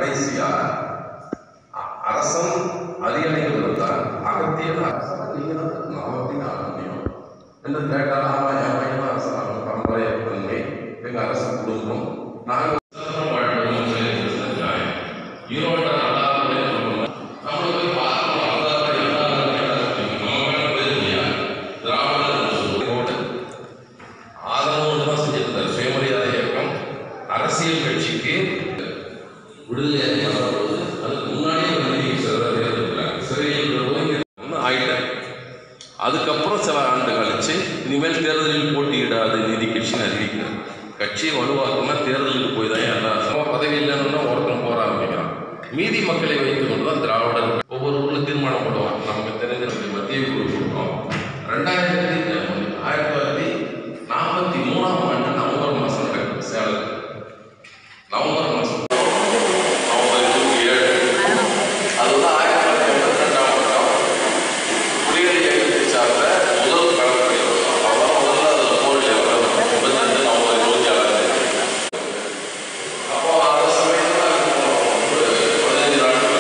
கடைசியா அரசன் அரியணைகள் இருந்தால் அகத்தியர் அரசனை நீங்க தான் அப்படின்னு ஆக முடியும் என்று கேட்டால் ஆமா என் பையன் அரசன் பரம்பரை தன்மை எங்க அரசு குடும்பம் நாங்கள் அரசியல் கட்சிக்கு விடுதலை அதுக்கு முன்னாடியே சிறையில் ஆயிட்டார். அதுக்கப்புறம் சில ஆண்டு கழிச்சு இனிமேல் தேர்தலில் போட்டியிடாது நீதி கட்சின்னு அறிவிக்கிறார். கட்சியை வலுவாக்கணும்னா தேர்தலுக்கு போய் தான் எல்லா பதவி இல்லைன்னா ஒருத்தன் போற ஆரம்பிக்கிறான். மீதி மக்களை வைத்துக் கொண்டு தான் திராவிடர் ஒவ்வொரு ஊர்ல தீர்மானம் போடுவான். நமக்கு தெரிஞ்ச மத்திய குழு கொடுத்தோம். 1943ஆம் ஆண்டு நவம்பர் மாதம் நடக்கும் சேலம். நவம்பர் மாதம் நவம்பர் 27 அதுதான் 1982ஆம் வருடம் புலிகளை இயக்கத்தை சார்ந்த முதல் கலப்படை. அவ்வளோ முதல்ல அதில் போரில் 22 நவம்பர் 27 அப்போ அந்த சமயத்தில் 15 நாட்கள்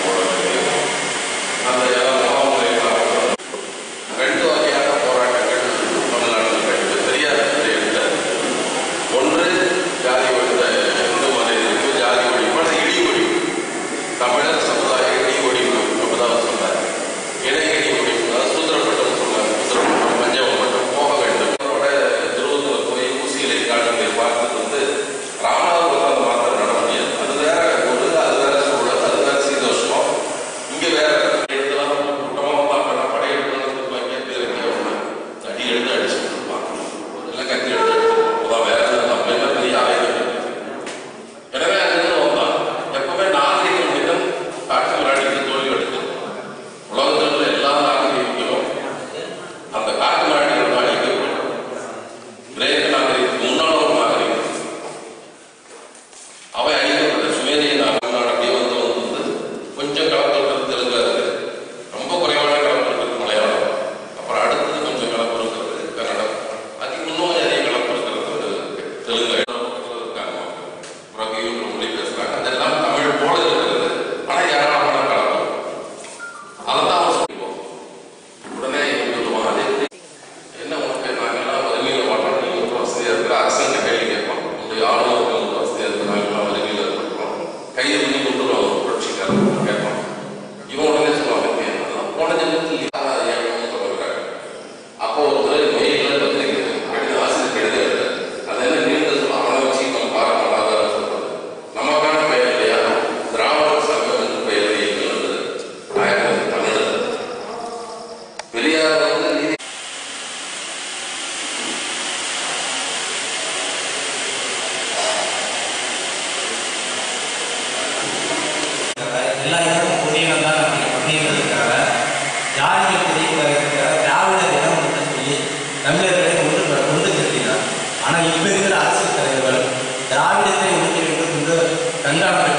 அந்த ரெண்டு வகையான போராட்டங்கள் தமிழ்நாட்டில் கிடையாது. பெரியார் எடுத்த ஒன்று ஜாதி ஒழிந்த இந்து மத எதிர்ப்பு, ஜாதி ஒழிப்பு, இடி ஒழிப்பு, தமிழர் சமுதாய இடி ஒழிப்பு அப்படிதான் சொன்னார். இணைய இடி ஒழிப்பு, அதாவது சூத்திரப்பட்டம் சொன்னார். சூத்திரப்பட்டம் பஞ்சம் மட்டும் போக வேண்டும். துருவத்தில் போய் ஊசிகளை காட்டுங்களை பார்த்துட்டு ராமநாதபுரத்தில் அந்த மாத்திரம் நட முடியாது. அது வேற ஒரு அது வேற சூழல், அது வேற சீதோஷ்ணம். இங்கே வேற கூட்டமாக பார்க்கணும். படையெடுப்பு அடி எடுத்து அடிச்சுட்டு இருப்பாங்க. எல்லாம் கத்தி எடுத்து அடிச்சுட்டு வேற நம்ம என்ன பெரிய ஆயுதம். எனவே அங்கிருந்து வந்தான். எப்பவுமே நாகரிக மனிதன் காட்டு மிராண்டிக்கு தோல்வி எடுத்து உலகத்தில் எல்லா நாகரிகங்களும் அந்த காட்டு மிராண்டிகள் அழிக்கப்படும். கிரேக்க நாகரிகத்துக்கு முன்னாள் ஒரு நாகரிகம் அவை அழிக்கப்பட்ட சுமேரிய நாடு அப்படியே வந்து கொஞ்சம் கலப்பட்டு தெலுங்குல இருக்கு. ரொம்ப குறைவான கலப்பு இருக்கு மலையாளம். அப்புறம் அடுத்தது கொஞ்சம் கலப்பு இருக்கிறது கன்னடம். அதுக்கு முன்னோடி அதிக கலப்பு இருக்கிறது தெலுங்கு இருக்காங்க. மொழி பேசுறாங்க. அதெல்லாம் தமிழ் போல இருக்கிறது. ஆனால் ஏராளமான கலப்பு. அதைத்தான் அவன் சொல்லுவோம். உடனே சொல்லுவான் என்ன உனக்கு நாங்கள்லாம் வறுமையில் வாழ்றோம், நீங்க ஒரு வசதியாக இருக்கிற அரசங்க கேள்வி கேட்பான். உங்களுடைய ஆளுநர்கள் ஒரு வசதியாக இருக்கிற நாங்கள்லாம் வறுமையில் இருக்கிறோம், கையை பண்ணி கொண்டு வருவாங்க புரட்சிக்காரர் கேட்பான். இவன் உடனே சொல்லுவாங்க போன ஜென்மத்தில் ஏகணும்னு சொல்லிருக்காங்க. அப்போ ஒருத்தர் மெயிலில் பத்திரிக்கை ஆசிரியர் எழுத அது என்ன நீண்ட சொல்ல அவனை வச்சு நம்ம பாராட்டாத சொல்றது நமக்கான பெயர் இல்லையா? திராவிட சங்கம் என்று பெயர் வைக்கிறது தமிழர். பெரியார் வந்து நீதி எல்லா இடமும் புதியவன் தான் நமக்கு புதியவர்களுக்காக ஜாதிய புதியவர்களுக்காக திராவிட தினம் என்று சொல்லி தமிழர்களை ஒன்று திரட்டினார். ஆனால் இப்போ இருக்கிற அரசியல் தலைவர்கள் திராவிடத்தை ஒழிக்க வேண்டும் என்று கண்காணிப்பு